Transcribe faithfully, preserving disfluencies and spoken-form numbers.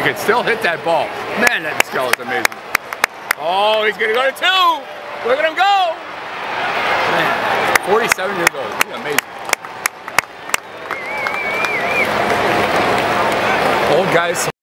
can still hit that ball. Man, that Vizquel is amazing. Oh, he's gonna go to two. Look at him go. Man, forty-seven years old. He's amazing. Old guys.